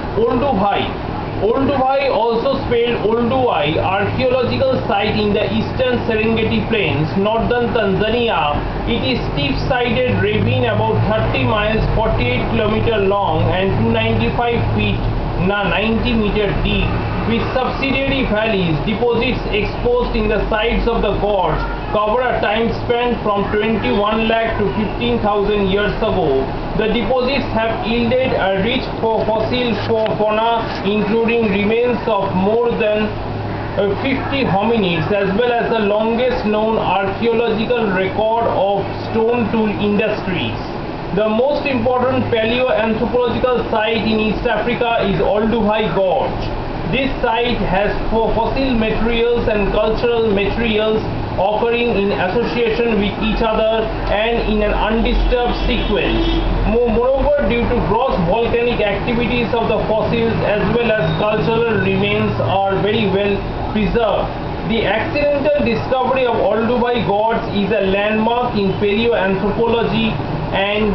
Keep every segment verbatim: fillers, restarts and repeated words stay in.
Olduvai. Olduvai, also spelled Olduai, archaeological site in the eastern Serengeti Plains, northern Tanzania. It is steep-sided ravine about thirty miles, forty-eight kilometers long and two hundred ninety-five feet, ninety meters deep, with subsidiary valleys. Deposits exposed in the sides of the gorge cover a time span from twenty-one lakh to fifteen thousand years ago. The deposits have yielded a rich fossil fauna, including remains of more than uh, fifty hominids, as well as the longest known archaeological record of stone tool industries. The most important paleoanthropological site in East Africa is Olduvai Gorge. This site has fossil materials and cultural materials occurring in association with each other and in an undisturbed sequence. Moreover, due to gross volcanic activities of the fossils as well as cultural remains are very well preserved. The accidental discovery of Olduvai Gorge is a landmark in paleoanthropology and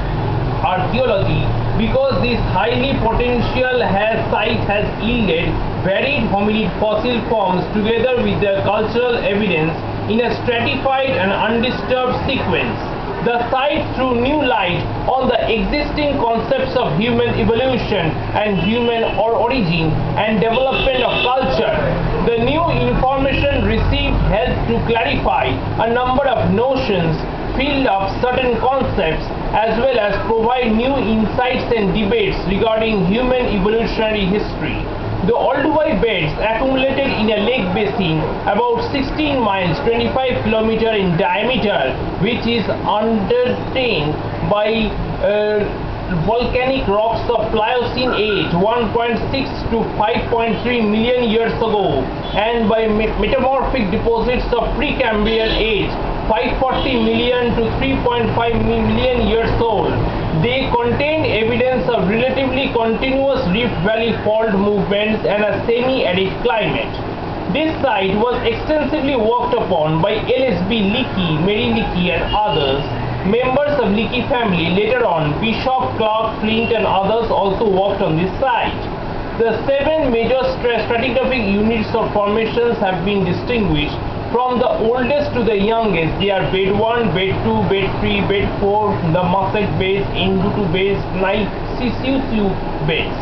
archaeology because this highly potential has site has yielded varied hominid fossil forms together with their cultural evidence in a stratified and undisturbed sequence. The site threw new light on the existing concepts of human evolution and human or origin and development of culture. The new information received helped to clarify a number of notions, field of certain concepts, as well as provide new insights and debates regarding human evolutionary history. The Olduvai beds accumulated in a lake basin about sixteen miles, twenty-five kilometers in diameter, which is undertaken by uh, volcanic rocks of Pliocene age one point six to five point three million years ago and by metamorphic deposits of Precambrian age five hundred forty million to three point five million years old. They contain evidence of relatively continuous Rift Valley fault movements and a semi-arid climate. This site was extensively worked upon by L S B Leakey, Mary Leakey and others. Members of Leakey family, later on Bishop, Clark, Flint and others also worked on this site. The seven major stratigraphic units of formations have been distinguished from the oldest to the youngest. They are bed one, bed two, bed three, bed four, the Masset beds, Endutu beds, Sisusu beds.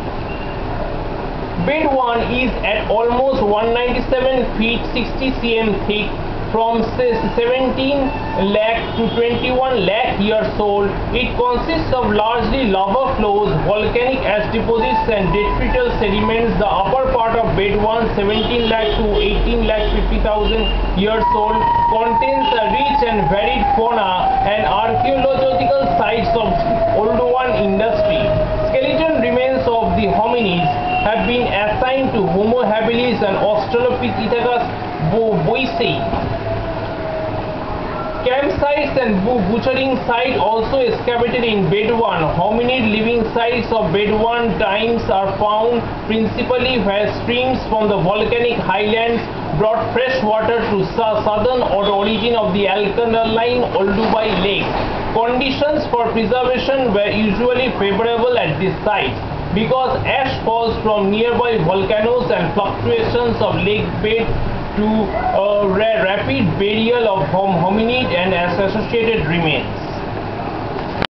Bed one is at almost one hundred ninety-seven feet sixty centimeters thick, from seventeen lakh to twenty-one lakh years old. It consists of largely lava flows, volcanic ash deposits and detrital sediments. The upper part of bed one, seventeen lakh to eighteen lakh fifty thousand years old, contains a rich and varied fauna and archaeological sites of Oldowan industry. Skeleton remains of the hominids have been assigned to Homo habilis and Australopithecus boisei. Campsites and butchering site also excavated in bed one. Hominid living sites of bed one times are found principally where streams from the volcanic highlands brought fresh water to southern origin of the alkaline Olduvai Lake. Conditions for preservation were usually favorable at this site because ash falls from nearby volcanoes and fluctuations of lake bed to uh, rapid burial of hom hominid and associated remains.